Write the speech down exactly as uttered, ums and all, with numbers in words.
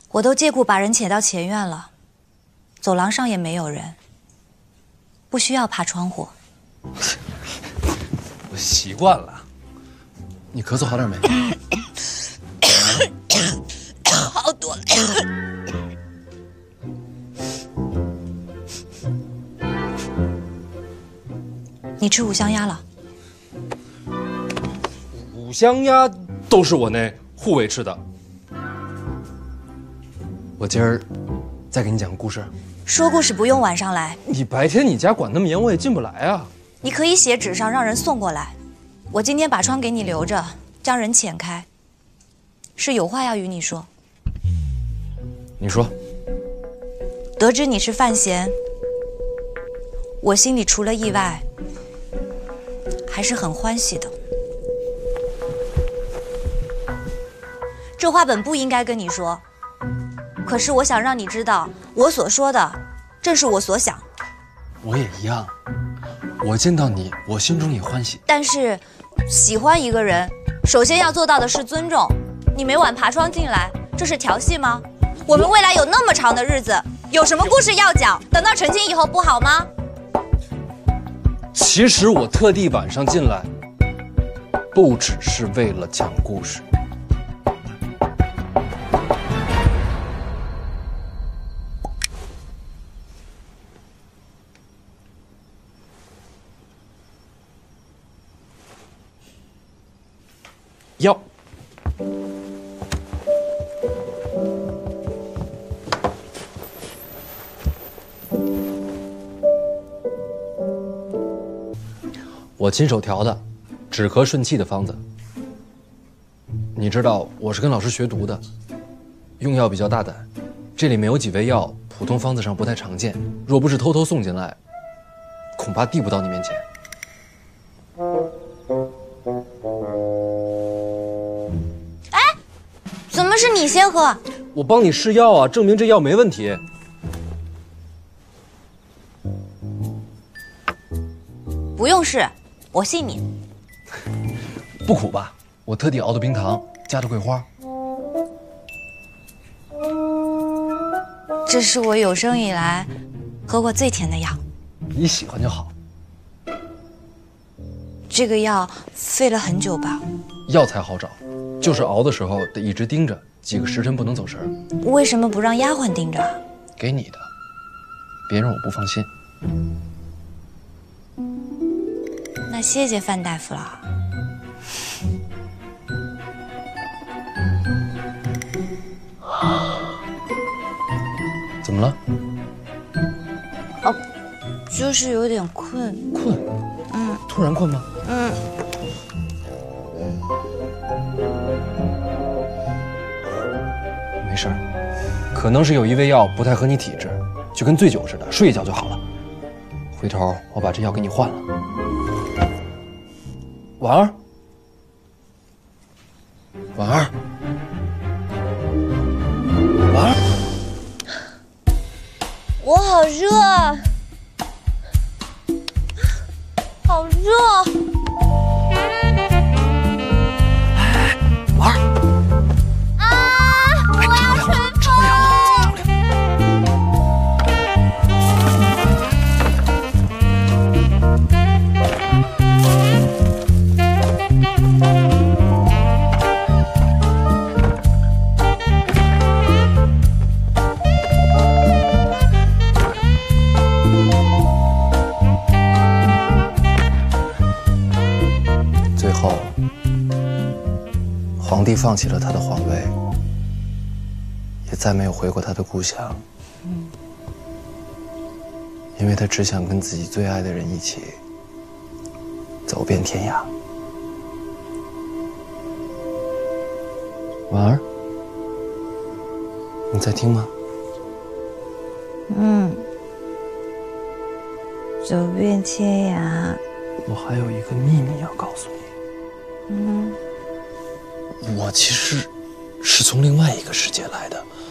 我都借故把人遣到前院了，走廊上也没有人，不需要爬窗户。 我习惯了。你咳嗽好点没？ 好多了。你吃五香鸭了？ 五香鸭都是我那护卫吃的。我今儿再给你讲个故事。 说故事不用晚上来。 你白天你家管那么严，我也进不来啊。 你可以写纸上让人送过来。我今天把窗给你留着，将人遣开。是有话要与你说。 你说。 得知你是范闲，我心里除了意外，还是很欢喜的。这话本不应该跟你说，可是我想让你知道，我所说的正是我所想。 我也一样，我见到你，我心中也欢喜。 但是，喜欢一个人，首先要做到的是尊重。你每晚爬窗进来，这是调戏吗？我们未来有那么长的日子，有什么故事要讲？等到成亲以后不好吗？ 其实我特地晚上进来，不只是为了讲故事。药。我亲手调的，止咳顺气的方子。你知道我是跟老师学读的，用药比较大胆，这里面有几味药，普通方子上不太常见，若不是偷偷送进来，恐怕递不到你面前。 哎，怎么是你先喝？ 我帮你试药啊，证明这药没问题。 不用试。我信你。 不苦吧？我特地熬的冰糖，加的桂花。 这是我有生以来喝过最甜的药。 你喜欢就好。 这个药费了很久吧？ 药材好找，就是熬的时候得一直盯着，几个时辰不能走神。 为什么不让丫鬟盯着？ 给你的，别人我不放心。 那谢谢范大夫了。 怎么了？ 哦，就是有点困。 困？嗯。突然困吗？ 嗯。 没事儿，可能是有一味药不太合你体质，就跟醉酒似的，睡一觉就好了。回头我把这药给你换了。婉儿，婉儿，婉儿， 我好热，好热。 哎，婉儿， 啊！我要吹风。 着凉，着凉。最后，皇帝放弃了他的皇位，也再没有回过他的故乡。嗯，因为他只想跟自己最爱的人一起走遍天涯。婉儿，你在听吗？ 嗯，走遍天涯。 我还有一个秘密要告诉你。 嗯， 我其实是从另外一个世界来的。